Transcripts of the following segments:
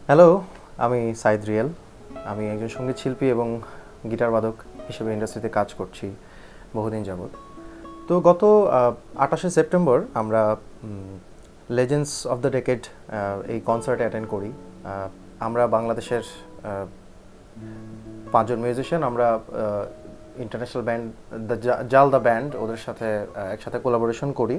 Hello, আমি Saeed real. আমি একজন সঙ্গীত শিল্পী এবং গিটার বাদক হিসেবে ইন্ডাস্ট্রিতে কাজ করছি বহুদিন যাবৎ। তো গত 28শে সেপ্টেম্বর আমরা লেজেন্ডস অফ দ্য ডেকেড এই কনসার্টে অ্যাটেন্ড করি। আমরা বাংলাদেশের 5জন মিউজিশিয়ান, আমরা ইন্টারন্যাশনাল ব্যান্ড দ্য ব্যান্ড ওদের সাথে একসাথে কোলাবোরেশন করি।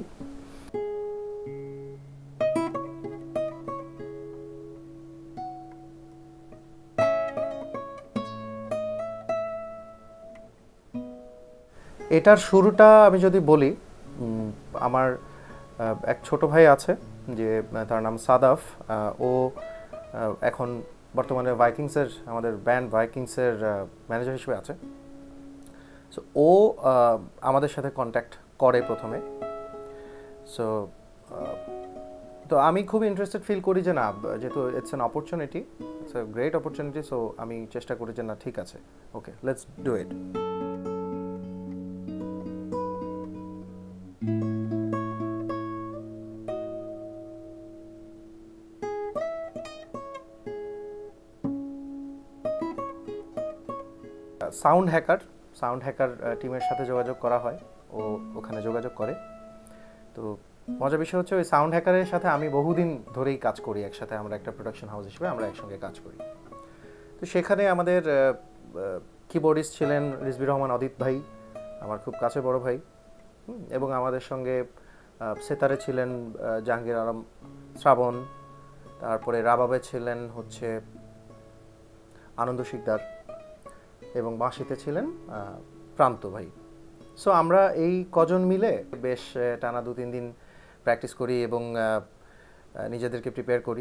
এটার শুরুটা আমি যদি বলি, আমার এক ছোট ভাই আছে যে তার নাম সাদাফ। ও এখন বর্তমানে আমাদের ব্যান্ড ভাইকিংসের ম্যানেজার হিসেবে আছে। সো ও আমাদের সাথে কন্ট্যাক্ট করে প্রথমে। সো তো আমি খুব ইন্টারেস্টেড ফিল করি যে না, যেহেতু it's an opportunity, it's a great opportunity. So আমি চেষ্টা করি যে না, ঠিক আছে, okay, let's do it. Sound hacker টিমের সাথে যোগাযোগ করা হয়, ও ওখানে যোগাযোগ করে। তো মজার বিষয় হচ্ছে, ওই সাউন্ড হ্যাকারের সাথে আমি বহুদিন ধরেই কাজ করি একসাথে। আমরা একটা প্রোডাকশন হাউস হিসেবে আমরা একসঙ্গে কাজ করি। তো সেখানে আমাদের কিবোর্ডিস্ট ছিলেন রিজভী রহমান অদিত ভাই, আমার খুব কাছে বড় ভাই। এবং আমাদের সঙ্গে সেতারে ছিলেন জাহাঙ্গীর আলম শ্রাবণ, তারপরে রাবাবে ছিলেন হচ্ছে আনন্দ শিকদার, এবং বাঁশিতে ছিলেন প্রান্ত ভাই। সো আমরা এই কজন মিলে বেশ টানা 2-3 দিন প্র্যাকটিস করি এবং নিজেদেরকে প্রিপেয়ার করি।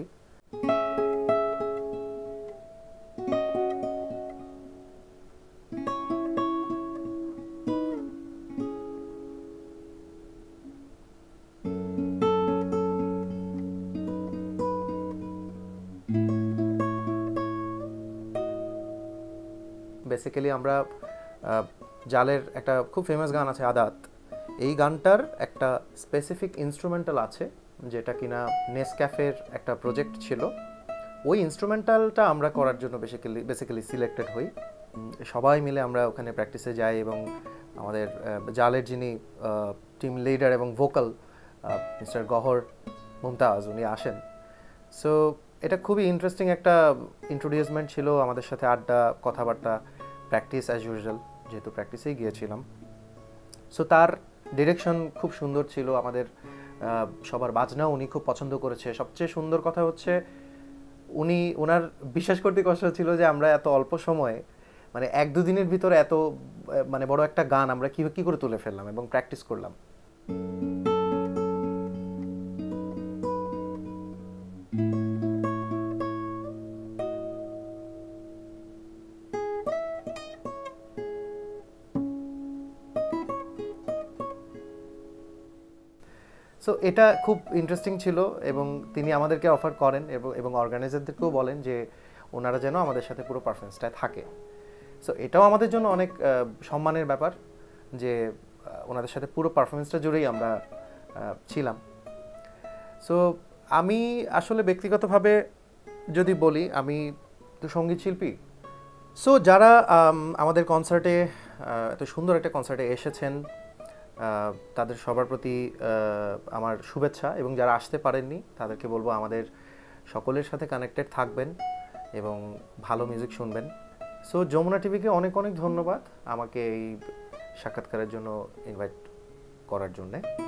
বেসিক্যালি আমরা জালের একটা খুব ফেমাস গান আছে আদাত, এই গানটার একটা স্পেসিফিক ইনস্ট্রুমেন্টাল আছে যেটা কিনা নেসক্যাফের একটা প্রজেক্ট ছিল। ওই ইনস্ট্রুমেন্টালটা আমরা করার জন্য বেসিক্যালি সিলেক্টেড হই। সবাই মিলে আমরা ওখানে প্র্যাকটিসে যাই এবং আমাদের জালের যিনি টিম লিডার এবং ভোকাল মিস্টার গহর মুমতাজ, উনি আসেন। সো এটা খুবই ইন্টারেস্টিং একটা ইন্ট্রোডিউসমেন্ট ছিল, আমাদের সাথে আড্ডা, কথাবার্তা, প্র্যাকটিস অ্যাজ ইউজুয়াল, যেহেতু প্র্যাকটিসেই গিয়েছিলাম। সো তার ডিরেকশন খুব সুন্দর ছিল, আমাদের সবার বাজনাও উনি খুব পছন্দ করেছে। সবচেয়ে সুন্দর কথা হচ্ছে, ওনার বিশ্বাস করতে কষ্ট হচ্ছিল যে আমরা এত অল্প সময়ে, মানে 1-2 দিনের ভিতরে এত মানে বড় একটা গান আমরা কি করে তুলে ফেললাম এবং প্র্যাকটিস করলাম। সো এটা খুব ইন্টারেস্টিং ছিল এবং তিনি আমাদেরকে অফার করেন এবং অর্গানাইজারদেরকেও বলেন যে ওনারা যেন আমাদের সাথে পুরো পারফরমেন্সটায় থাকে। সো এটাও আমাদের জন্য অনেক সম্মানের ব্যাপার যে ওনাদের সাথে পুরো পারফরমেন্সটা জুড়েই আমরা ছিলাম। সো আমি আসলে ব্যক্তিগতভাবে যদি বলি, আমি তো সঙ্গীত শিল্পী। সো যারা আমাদের কনসার্টে, এত সুন্দর একটা কনসার্টে এসেছেন, তাদের সবার প্রতি আমার শুভেচ্ছা, এবং যারা আসতে পারেননি তাদেরকে বলবো আমাদের সকলের সাথে কানেক্টেড থাকবেন এবং ভালো মিউজিক শুনবেন। সো যমুনা টিভিকে অনেক অনেক ধন্যবাদ আমাকে এই সাক্ষাৎকারের জন্য ইনভাইট করার জন্যে।